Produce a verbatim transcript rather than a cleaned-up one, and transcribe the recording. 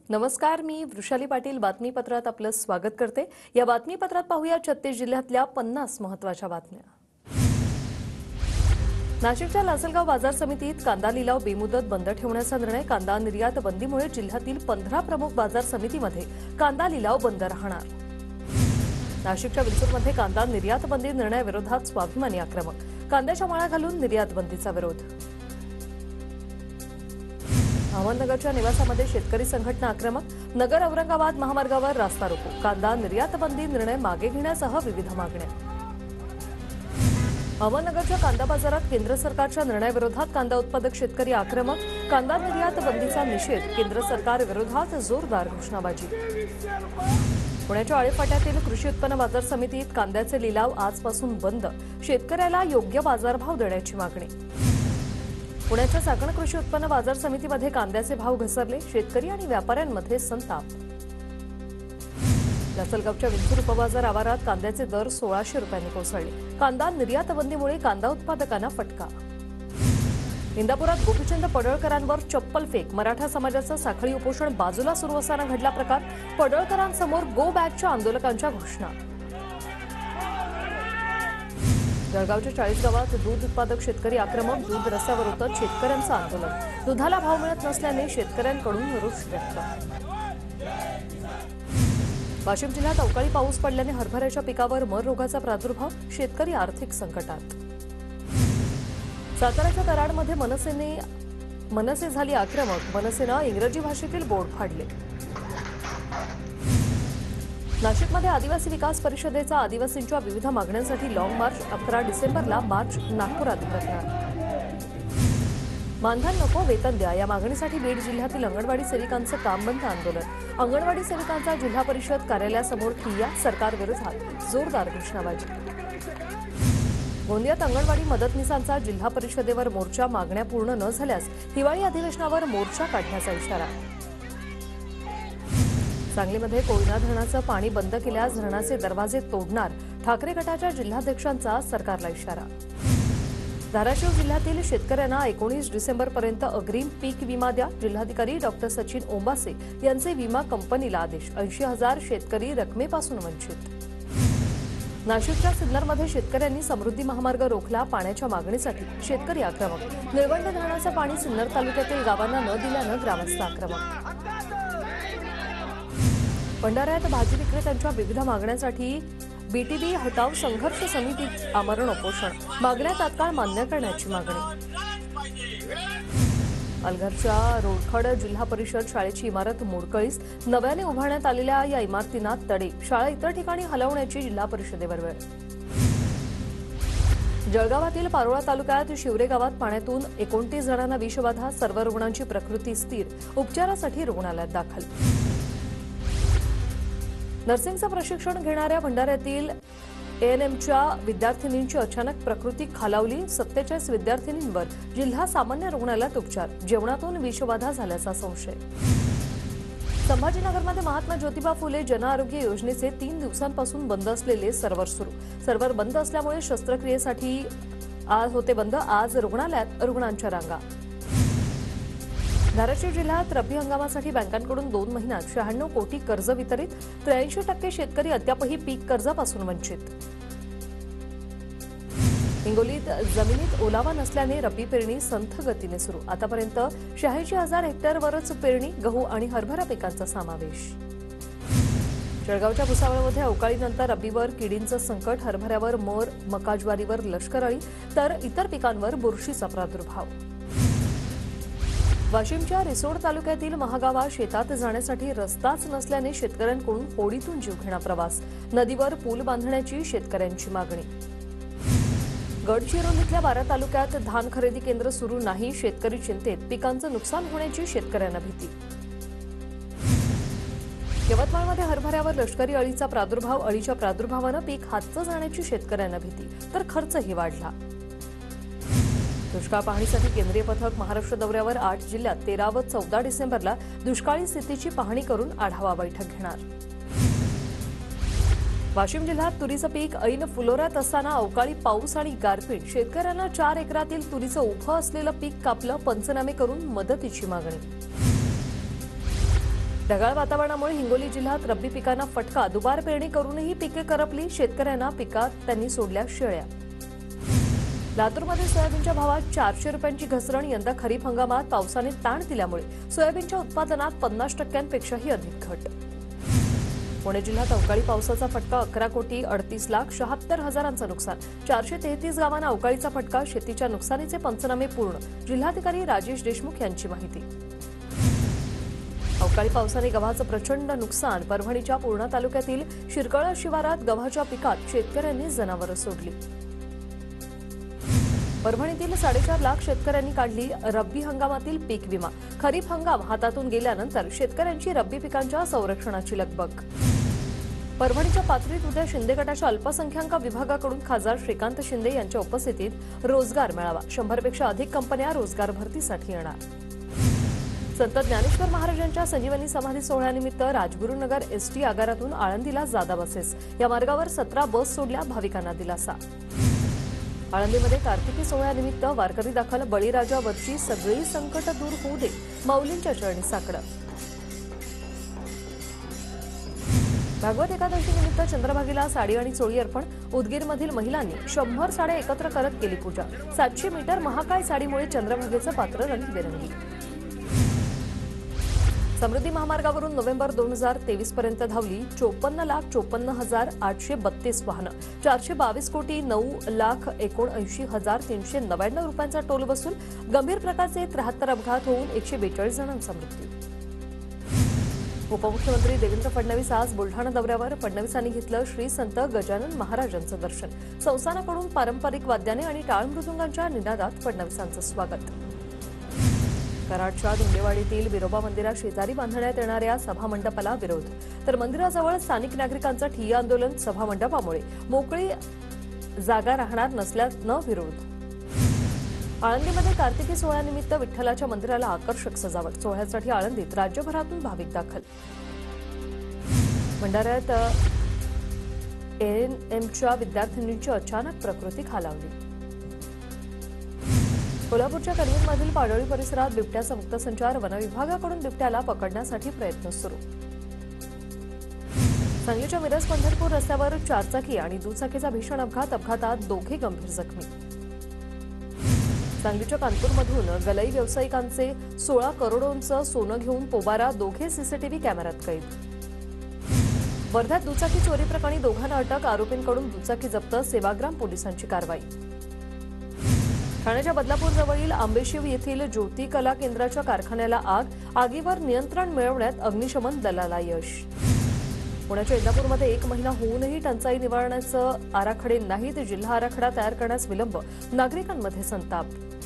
नमस्कार, मी वृषाली पाटील बातमीपत्रात आपलं स्वागत करते। या बातमीपत्रात पाहूया छत्तीस जिल्ह्यातल्या पन्नास महत्त्वाच्या बातम्या। नाशिकच्या लासलगाव बाजार समितीत कांदा लिलाव बेमुदत बंद ठेवण्याचा निर्णय। कांदा निर्यात बंदीमुळे जिल्ह्यातील पंधरा प्रमुख बाजार समितीमध्ये कांदा लिलाव बंद राहणार। नाशिकच्या विंचूरमध्ये कांदा निर्यात बंदी निर्णयाविरोधात स्वाभिमानी आक्रमक। कांद्याच्या माळा घालून निर्यात बंदीचा विरोध। अहमदनगरच्या निवासामध्ये शेतकरी संघटना आक्रमक। नगर औरंगाबाद महामार्गावर रास्ता रोको। कांदा निर्यात बंदी निर्णय मागे घेण्यासह विविध मागण्या। अहमदनगरच्या कांदा बाजारात केंद्र सरकारच्या निर्णयाविरोधात कांदा उत्पादक शेतकरी आक्रमक। कांदा निर्यात बंदीचा निषेध। केंद्र सरकार विरोधात जोरदार घोषणाबाजी। पुण्याच्या आळेफाट्यातील कृषी उत्पन्न बाजार समितीत कांद्याचे लिलाव आजपासून बंद। शेतकऱ्याला योग्य बाजारभाव देण्याची मागणी। पुण्याच्या चाकण कृषी उत्पन्न बाजार समितीमध्ये कांद्याचे भाव घसरले। शेतकरी आणि व्यापाऱ्यांमध्ये संताप। लासलगावच्या विंचूर उपबाजार आवारात कांद्याचे दर सोळाशे रुपयांनी कोसळले। कांदा निर्यात बंदीमुळे कांदा उत्पादकांना फटका। इंदापुरात गोपीचंद पडळकरांवर चप्पल फेक। मराठा समाजाचं साखळी उपोषण बाजूला सुरू असताना घडला प्रकार। पडळकरांसमोर गो बॅकच्या आंदोलकांच्या घोषणा। जळगावच्या चाळीस गावात दूध उत्पादक शेतकरी आक्रमक। दूध रस्त्यावर उतरत शेतकऱ्यांचं आंदोलन। दुधाला भाव मिळत नसल्याने शेतकऱ्यांकडून रोष व्यक्त। वाशिम जिल्ह्यात अवकाळी पाऊस पडल्याने हरभऱ्याच्या पिकावर मर रोगाचा प्रादुर्भाव। शेतकरी आर्थिक संकटात। साताऱ्याच्या कराडमध्ये मनसेने मनसे झाली आक्रमक। मनसेनं इंग्रजी भाषेतील बोर्ड फाडले। नाशिकमध्ये आदिवासी विकास परिषदेचा आदिवासींच्या विविध मागण्यांसाठी लॉंग मार्च अकरा डिसेंबरला मार्च नागपुरात भरणार। मानधन नको वेतन द्या या मागणीसाठी बीड जिल्ह्यातील अंगणवाडी सेविकांचं काम बंद आंदोलन। अंगणवाडी सेविकांचा जिल्हा परिषद कार्यालयासमोर ठिय्या। सरकार विरोधात जोरदार घोषणाबाजी। गोंदियात अंगणवाडी मदतनीसांचा जिल्हा परिषदेवर मोर्चा। मागण्या पूर्ण न झाल्यास हिवाळी अधिवेशनावर मोर्चा काढण्याचा इशारा। सांगलीमध्ये कोयना धरणाचं पाणी बंद केल्यास धरणाचे दरवाजे तोडणार। ठाकरे गटाच्या जिल्हाध्यक्षांचा सरकारला इशारा। धाराशिव जिल्ह्यातील शेतकऱ्यांना एकोणीस डिसेंबरपर्यंत अग्रिम पीक विमा द्या। जिल्हाधिकारी डॉक्टर सचिन ओंबासे यांचे विमा कंपनीला आदेश। ऐंशी हजार शेतकरी रकमेपासून वंचित। नाशिकच्या सिन्नरमध्ये शेतकऱ्यांनी समृद्धी महामार्ग रोखला। पाण्याच्या मागणीसाठी शेतकरी आक्रमक। निळवंड धरणाचं पाणी सिन्नर तालुक्यातील गावांना न दिल्यानं ग्रामस्थ आक्रमक। भंडाऱ्यात भाजी विक्रेत्यांच्या विविध मागण्यांसाठी बीटीबी हटाव संघर्ष समिती आमरण उपोषण। मागण्या तात्काळ मान्य करण्याची मागणी। अलघरच्या रोडखड जिल्हा परिषद शाळेची इमारत मोडकळीस। नव्याने उभारण्यात आलेल्या या इमारतींना तडे। शाळा इतर ठिकाणी हलवण्याची जिल्हा परिषदेवर वेळ। जळगावातील पारोळा तालुक्यात शिवरे गावात पाण्यातून एकोणतीस जणांना विषबाधा। सर्व रुग्णांची प्रकृती स्थिर। उपचारासाठी रुग्णालयात दाखल। नर्सिंगचं प्रशिक्षण घेणाऱ्या भंडाऱ्यातील एएनएमच्या विद्यार्थिनींची अचानक प्रकृती खालावली। सत्तेचाळीस विद्यार्थिनींवर जिल्हा सामान्य रुग्णालयात उपचार। जेवणातून विषबाधा झाल्याचा संशय। संभाजीनगरमध्ये महात्मा ज्योतिबा फुले जनआरोग्य योजनेचे तीन दिवसांपासून बंद असलेले सर्व्हर सुरू। सर्व्हर बंद असल्यामुळे शस्त्रक्रियेसाठी आज होते बंद। आज रुग्णालयात रुग्णांच्या रांगा। धाराशिव जिल्ह्यात रब्बी हंगामासाठी बँकांकडून दोन महिन्यात शहाण्णव कोटी कर्ज वितरित। त्र्याऐंशी टक्के शेतकरी अद्यापही पीक कर्जापासून वंचित। हिंगोलीत जमिनीत ओलावा नसल्याने रब्बी पेरणी संथ गतीने सुरू। आतापर्यंत शहाऐंशी हजार हेक्टरवरच पेरणी। गहू आणि हरभरा पिकांचा समावेश। जळगावच्या भुसावळमध्ये अवकाळीनंतर रब्बीवर किडींचं संकट। हरभऱ्यावर मर, मका, ज्वारीवर लष्करअळी तर इतर पिकांवर बुरशीचा प्रादुर्भाव। वाशिमच्या रिसोड तालुक्यातील महागावा शेतात जाण्यासाठी रस्ताच नसल्याने शेतकऱ्यांकडून होडीतून जीवघेणा प्रवास। नदीवर पूल बांधण्याची शेतकऱ्यांची मागणी। गडचिरोलीतल्या बारा तालुक्यात धान खरेदी केंद्र सुरू नाही। शेतकरी चिंतेत। पिकांचं नुकसान होण्याची शेतकऱ्यांना भीती। यवतमाळमध्ये हरभऱ्यावर लष्करी अळीचा प्रादुर्भाव। अळीच्या प्रादुर्भावानं पीक हातचं जाण्याची शेतकऱ्यांना भीती तर खर्चही वाढला। दुष्काळ पाहणीसाठी केंद्रीय पथक महाराष्ट्र दौऱ्यावर। आठ जिल्ह्यात तेरा व चौदा डिसेंबरला दुष्काळी स्थितीची पाहणी करून आढावा बैठक घेणार। वाशिम जिल्ह्यात तुरीचं पीक ऐन फुलोऱ्यात असताना अवकाळी पाऊस आणि गारपीट। शेतकऱ्यांना चार एकरातील तुरीचं उभं असलेलं पीक कापलं। पंचनामे करून मदतीची मागणी। ढगाळ वातावरणामुळे हिंगोली जिल्ह्यात रब्बी पिकांना फटका. दुबार पेरणी करूनही पिके करपली. शेतकऱ्यांना पिकात त्यांनी सोडल्या शेळ्या. लातूरमध्ये सोयाबीनच्या भावात चारशे रुपयांची घसरण. यंदा खरीप हंगामात पावसाने ताण दिल्यामुळे सोयाबीनच्या उत्पादनात पन्नास टक्क्यांपेक्षाही अधिक घट. पुणे जिल्ह्यात अवकाळी पावसाचा फटका. अकरा कोटी अडतीस लाख शहात्तर हजारांचं नुकसान. चारशे तेहतीस गावांना अवकाळीचा फटका. शेतीच्या नुकसानीचे पंचनामे पूर्ण. जिल्हाधिकारी राजेश देशमुख यांची माहिती. अवकाळी पावसाने गव्हाचं प्रचंड नुकसान. परभणीच्या पूर्णा तालुक्यातील शिरकळ शिवारात गव्हाच्या पिकात शेतकऱ्यांनी जनावरं सोडली. परभणीतील साडेचार लाख शेतकऱ्यांनी काढली रब्बी हंगामातील पीक विमा. खरीप हंगाम हातातून गेल्यानंतर शेतकऱ्यांची रब्बी पिकांच्या संरक्षणाची लगबग. परभणीच्या पाथरीत उद्या शिंदे गटाच्या अल्पसंख्याक विभागाकडून खासदार श्रीकांत शिंदे यांच्या उपस्थितीत रोजगार मेळावा. शंभरपेक्षा अधिक कंपन्या रोजगार भरतीसाठी येणार. संत ज्ञानेश्वर महाराजांच्या संजीवनी समाधी सोहळ्यानिमित्त राजगुरुनगर एसटी आगारातून आळंदीला जादा बसेस. या मार्गावर सतरा बस सोडल्या. भाविकांना दिलासा. आळंदीमध्ये कार्तिकी सोहळ्यानिमित्त वारकरी दाखल. बळीराजावरची सगळी संकट दूर होऊ दे. माऊलींच्या चरणी साकडं. भागवत एकादशी निमित्त चंद्रभागेला साडी आणि चोळी अर्पण. उदगीरमधील महिलांनी शंभर साड्या एकत्र करत केली पूजा. सातशे मीटर महाकाय साडीमुळे चंद्रभागेचं पात्र रंगीबेरंगी. समृद्धी महामार्गावरून नोव्हेंबर दोन हजार तेवीस पर्यंत धावली चोपन्न लाख चोपन्न हजार आठशे बत्तीस वाहनं. चारशे बावीस कोटी नऊ लाख एकोणऐंशी हजार तीनशे नव्याण्णव रुपयांचा टोल वसूल. गंभीर प्रकारचे त्र्याहत्तर अपघात होऊन एकशे बेचाळीस जणांचा मृत्यू. उपमुख्यमंत्री देवेंद्र फडणवीस आज बुलढाणा दौऱ्यावर. फडणवीसांनी घेतलं श्री संत गजानन महाराजांचं दर्शन. संस्थानाकडून पारंपरिक वाद्याने आणि टाळ मृदुंगांच्या निनादात फडणवीसांचं स्वागत. कराडच्या धुंडेवाडीतील बिरोबा मंदिरा शेजारी बांधण्यात येणाऱ्या सभामंडपाला विरोध. तर मंदिराजवळ स्थानिक नागरिकांचं ठिय्या आंदोलन. सभामंडपामुळे मोकळी जागा राहणार नसल्यानं विरोध. आळंदीमध्ये कार्तिकी सोहळ्यानिमित्त विठ्ठलाच्या मंदिराला आकर्षक सजावट. सोहळ्यासाठी आळंदीत राज्यभरातून भाविक दाखल. भंडाऱ्यात एएनएमच्या विद्यार्थिनींची अचानक प्रकृती खालावली. कोल्हापूरच्या कणवीरमधील पाडळी परिसरात बिबट्याचा मुक्त संचार. वनविभागाकडून बिबट्याला पकडण्यासाठी प्रयत्न सुरू. सांगलीच्या मिरज पंढरपूर रस्त्यावर चारचाकी आणि दुचाकीचा भीषण अपघात. अपघातात दोघे गंभीर जखमी. सांगलीच्या कानपूरमधून गलई व्यावसायिकांचे सोळा करोडोंचं सोनं घेऊन पोबारा. दोघे सीसीटीव्ही कॅमेऱ्यात कैद. वर्ध्यात दुचाकी चोरी प्रकरणी दोघांना अटक. आरोपींकडून दुचाकी जप्त. सेवाग्राम पोलिसांची कारवाई. ठाण्याच्या बदलापूरजवळील आंबेशिव येथील ज्योती कला केंद्राच्या कारखान्याला आग. आगीवर नियंत्रण मिळवण्यात अग्निशमन दलाला यश. पुण्याच्या इंदापूरमध्ये एक महिना होऊनही टंचाई निवारणाचं आराखडे नाहीत. जिल्हा आराखडा तयार करण्यास विलंब. नागरिकांमध्ये संताप.